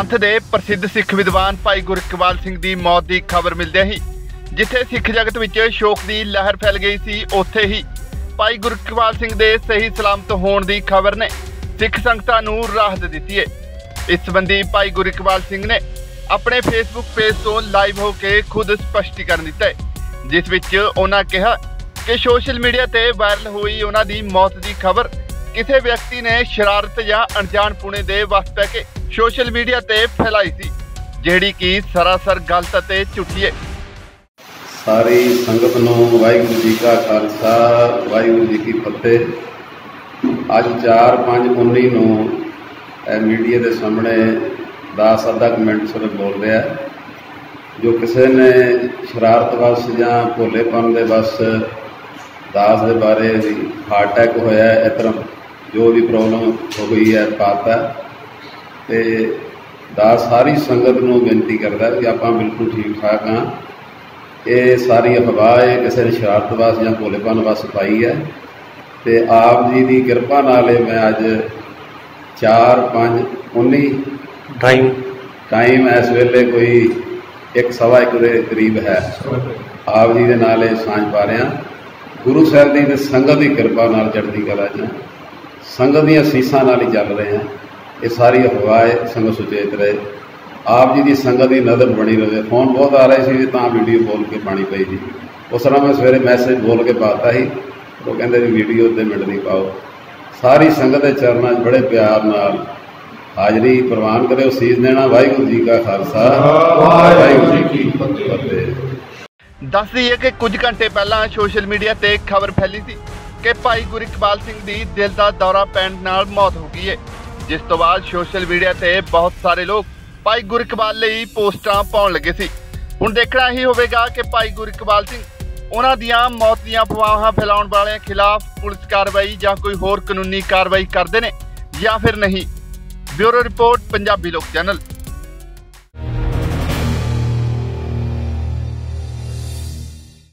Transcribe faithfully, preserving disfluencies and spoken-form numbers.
पंथ के प्रसिद्ध सिख विद्वान भाई गुरइकबाल सिंह की मौत की खबर मिलदे ही जिथे सिख जगत विच शोक की लहर फैल गई सी, उत्थे ही भाई गुरइकबाल सिंह के सही सलामत होने की खबर ने सिख संगतां नूं राहत दित्ती है। इस संबंधी भाई गुरइकबाल सिंह ने अपने फेसबुक पेज तो लाइव होकर खुद स्पष्टीकरण दिता है, जिस विच उन्हां कहा कि सोशल मीडिया ते वायरल हुई उन्हां दी मौत की खबर किसी व्यक्ति ने शरारत या अणजाणपुणे दे वस पै के सोशल मीडिया ते फैलाई सी, जिहड़ी कि सरासर गलत ते झूठी है। सारी संगत नूं वाहिगुरू जी का खालसा वाहिगुरू जी की फतेह। अज चार पाँच उन्नी नूं मीडिया के सामने दस अद्धा मिनट सिर्फ बोल रहा है, जो किसी ने शरारत वस या भोलेपन के बस दास के बारे हार्ट अटैक होया इस तरह जो भी प्रॉब्लम हो गई है पाता तो दास सारी संगत नूं बेनती करता है कि आप बिल्कुल ठीक ठाक हाँ। ये सारी अफवाह है, किसी ने शरारत वस या भोलेपन वस पाई है तो आप जी की किरपा नाल मैं अज चार पाँच उन्नी टाइम टाइम इस वेले कोई एक सवा एक के करीब है, आप जी के नाल सांझ पा रहा। गुरु साहब की संगत की किरपा नाल चढ़ती कला च संगत दी असीसां नाल ही चल रहे हैं। ये सारी अफवाह है, संगत सुचेत रहे, आप जी की संगत की नज़र बनी रहे। फोन बहुत आ रहे थे तो वीडियो बोल के पानी पई जी, उस तरह मैं सवेरे मैसेज बोल के पाता ही तो कहते वीडियो अद्धे मिनट नहीं पाओ। सारी संगत के चरणों बड़े प्यार नाल हाजरी प्रवान करे, सीस देना। वाहिगुरू जी का खालसा वाहिगुरू जी की फतेह। दस दईए कि कुछ घंटे पहला सोशल मीडिया ते खबर फैली थी कि भाई गुरइकबाल सिंह की दिल का दौरा पैण नाल मौत हो गई है, जिस तो बाद सोशल मीडिया ते बहुत सारे लोग भाई गुरइकबाल लई पोस्टां पाउण लगे सी। हुण देखना ही होवेगा कि भाई गुरइकबाल सिंह उन्हां दियां मौत दियां अफवाहां फैलाउण वालिਆਂ खिलाफ पुलिस कार्रवाई या कोई होर कानूनी कार्रवाई करदे ने या फिर नहीं। ब्यूरो रिपोर्ट पंजाबी लोक चैनल।